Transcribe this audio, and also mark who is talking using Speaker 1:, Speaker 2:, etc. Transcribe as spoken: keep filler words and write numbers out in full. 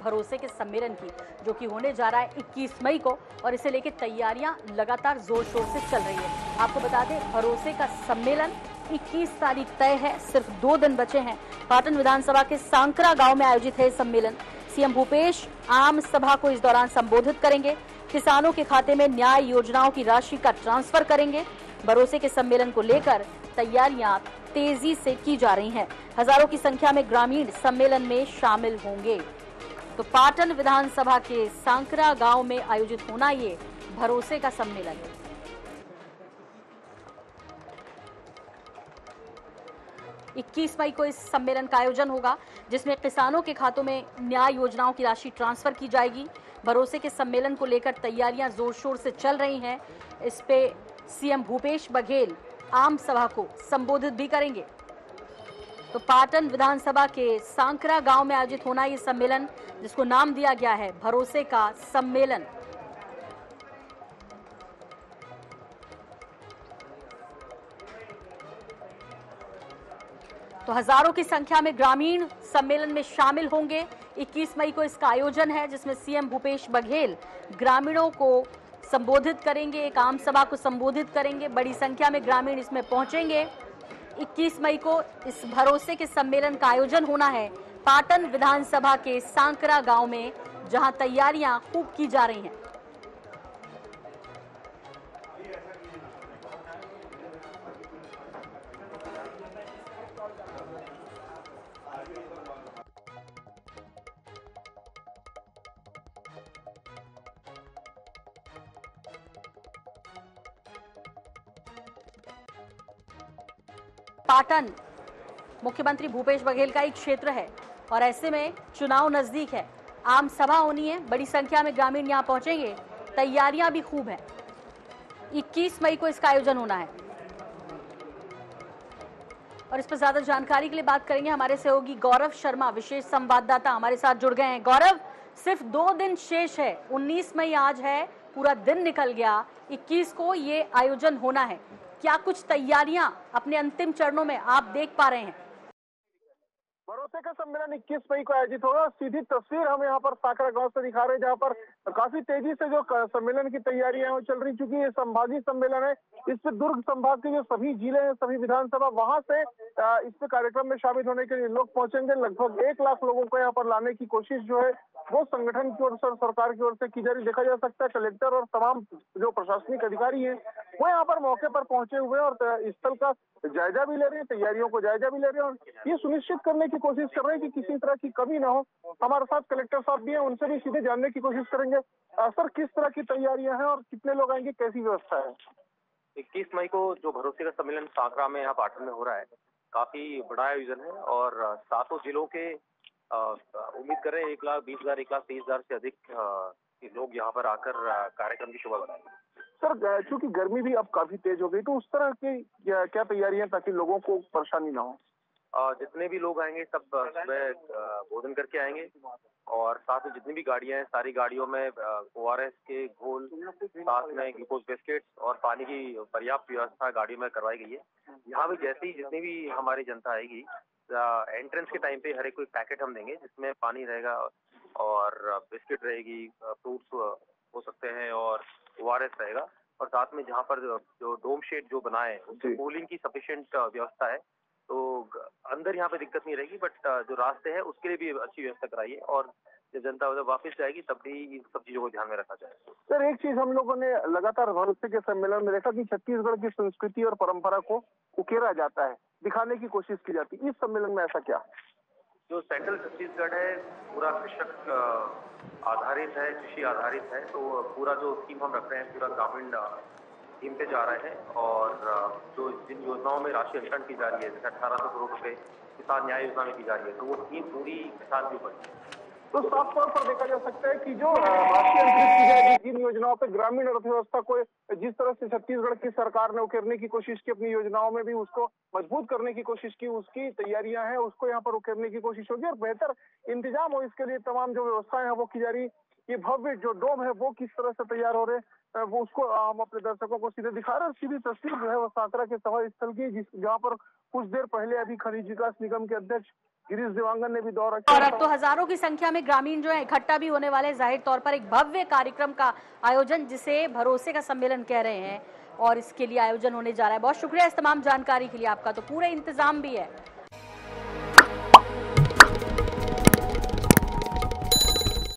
Speaker 1: भरोसे के सम्मेलन की, जो कि होने जा रहा है इक्कीस मई को, और इसे लेकर तैयारियां लगातार जोर शोर से चल रही है। आपको बता दें, भरोसे का सम्मेलन इक्कीस तारीख तय है, सिर्फ दो दिन बचे हैं। पाटन विधानसभा के सांकरा गांव में आयोजित है सम्मेलन। सीएम भूपेश आम सभा को इस दौरान संबोधित करेंगे। किसानों के खाते में न्याय योजनाओं की राशि का ट्रांसफर करेंगे। भरोसे के सम्मेलन को लेकर तैयारियां तेजी से की जा रही हैं। हजारों की संख्या में ग्रामीण सम्मेलन में शामिल होंगे। तो पाटन विधानसभा के सांकरा गांव में आयोजित होना ये भरोसे का सम्मेलन है। इक्कीस मई को इस सम्मेलन का आयोजन होगा, जिसमें किसानों के खातों में न्याय योजनाओं की राशि ट्रांसफर की जाएगी। भरोसे के सम्मेलन को लेकर तैयारियां जोर शोर से चल रही हैं। इस पे सीएम भूपेश बघेल आम सभा को संबोधित भी करेंगे। तो पाटन विधानसभा के सांकरा गांव में आयोजित होना ये सम्मेलन, जिसको नाम दिया गया है भरोसे का सम्मेलन। तो हजारों की संख्या में ग्रामीण सम्मेलन में शामिल होंगे। इक्कीस मई को इसका आयोजन है, जिसमें सीएम भूपेश बघेल ग्रामीणों को संबोधित करेंगे, एक आम सभा को संबोधित करेंगे। बड़ी संख्या में ग्रामीण इसमें पहुंचेंगे। इक्कीस मई को इस भरोसे के सम्मेलन का आयोजन होना है पाटन विधानसभा के सांकरा गांव में, जहां तैयारियां खूब की जा रही हैं। पाटन मुख्यमंत्री भूपेश बघेल का एक क्षेत्र है, और ऐसे में चुनाव नजदीक है, आम सभा होनी है, बड़ी संख्या में ग्रामीण यहां पहुंचेंगे। तैयारियां भी खूब हैं। इक्कीस मई को इसका आयोजन होना है। और इस पर ज्यादा जानकारी के लिए बात करेंगे, हमारे सहयोगी गौरव शर्मा, विशेष संवाददाता हमारे साथ जुड़ गए हैं। गौरव, सिर्फ दो दिन शेष है, उन्नीस मई आज है, पूरा दिन निकल गया, इक्कीस को ये आयोजन होना है। क्या कुछ तैयारियां अपने अंतिम चरणों में आप देख पा रहे हैं?
Speaker 2: भरोसे का सम्मेलन इक्कीस मई को आयोजित होगा। सीधी तस्वीर हम यहाँ पर सांकरा गांव से दिखा रहे हैं, जहाँ पर काफी तेजी से जो सम्मेलन की तैयारियां हैं वो चल रही। चूंकि ये संभागीय सम्मेलन है, इस पे दुर्ग संभाग के जो सभी जिले हैं, सभी विधानसभा, वहां से इस पे कार्यक्रम में शामिल होने के लिए लोग पहुंचेंगे। लगभग एक लाख लोगों को यहाँ पर लाने की कोशिश जो है वो संगठन की ओर से, सरकार की ओर से की जा रही। देखा जा सकता है कलेक्टर और तमाम जो प्रशासनिक अधिकारी हैं वो यहाँ पर मौके पर पहुंचे हुए हैं और स्थल का जायजा भी ले रहे हैं, तैयारियों को जायजा भी ले रहे हैं, और ये सुनिश्चित करने की कोशिश कर रहे हैं कि किसी तरह की कमी ना हो। हमारे साथ कलेक्टर साहब भी हैं, उनसे भी सीधे जानने की कोशिश करेंगे। सर, किस तरह की तैयारियां हैं और कितने लोग आएंगे, कैसी व्यवस्था है?
Speaker 3: इक्कीस मई को जो भरोसे का सम्मेलन सांकरा में यहाँ पाटन में हो रहा है, काफी बड़ा आयोजन है और सातों जिलों के उम्मीद कर रहे हैं एक लाख बीस हजार एक लाख तेईस हजार से अधिक लोग यहाँ पर आकर कार्यक्रम की शोभा बढ़ाएंगे।
Speaker 2: सर, चूंकि गर्मी भी अब काफी तेज हो गई, तो उस तरह की क्या, क्या तैयारियां ताकि लोगों को परेशानी ना हो?
Speaker 3: जितने भी लोग आएंगे सब सुबह भोजन करके आएंगे, और साथ में जितनी भी गाड़ियां हैं, सारी गाड़ियों में ओ आर एस के घोल, साथ में ग्लूकोज बिस्किट्स और पानी की पर्याप्त व्यवस्था गाड़ियों में करवाई गई है। यहाँ भी जैसे ही जितनी भी हमारी जनता आएगी, एंट्रेंस के टाइम पे हर एक कोई पैकेट हम देंगे, जिसमें पानी रहेगा और बिस्किट रहेगी, फ्रूट्स हो सकते हैं और ओ आर एस रहेगा। और साथ में जहाँ पर जो डोम शेड जो बना है, उसमें कूलिंग की सफिशिएंट व्यवस्था है, तो अंदर यहाँ पे दिक्कत नहीं रहेगी, बट जो रास्ते हैं उसके लिए भी अच्छी व्यवस्था कराइए, और जब जनता उधर वापस जाएगी तब भी इन सब चीजों को ध्यान में रखा जाए।
Speaker 2: सर, एक चीज हम लोगों ने लगातार भरोसे के सम्मेलन में देखा कि छत्तीसगढ़ की संस्कृति और परंपरा को उकेरा जाता है, दिखाने की कोशिश की जाती है। इस सम्मेलन में ऐसा क्या?
Speaker 3: जो सेंट्रल छत्तीसगढ़ है पूरा कृषक आधारित है, कृषि आधारित है, तो पूरा जो थीम हम रख रहे हैं पूरा ग्रामीण थीम पे जा रहे हैं। और जो जिन योजनाओं में राशि अंतरण की जा रही है, जैसे अठारह सौ करोड़ रुपए किसान न्याय योजना में की जा रही है, तो वो थीम पूरी किसान के ऊपर है।
Speaker 2: तो साफ तौर पर देखा जा सकता है कि जो राशि अंतरित की जाएगी जिन योजनाओं पे, ग्रामीण अर्थव्यवस्था को जिस तरह से छत्तीसगढ़ की सरकार ने उकेरने की कोशिश की, अपनी योजनाओं में भी उसको मजबूत करने की कोशिश की, उसकी तैयारियां हैं, उसको यहाँ पर उकेरने की कोशिश होगी और बेहतर इंतजाम हो इसके लिए तमाम जो व्यवस्थाएं हैं वो की जा रही। ये भव्य जो डोम है वो किस तरह से तैयार हो रहे हैं वो उसको हम अपने दर्शकों को सीधे दिखा रहे हैं। और सीधी तस्वीर जो है वो सांकरा के सभा स्थल की, जिस जहाँ पर कुछ देर पहले अभी खनिज विकास निगम के अध्यक्ष गिरीश देवांगन ने भी दौरा किया।
Speaker 1: और अब तो हजारों की संख्या में ग्रामीण जो है इकट्ठा भी होने वाले, जाहिर तौर पर एक भव्य कार्यक्रम का आयोजन जिसे भरोसे का सम्मेलन कह रहे हैं, और इसके लिए आयोजन होने जा रहा है। बहुत शुक्रिया इस तमाम जानकारी के लिए आपका, तो पूरे इंतजाम भी है।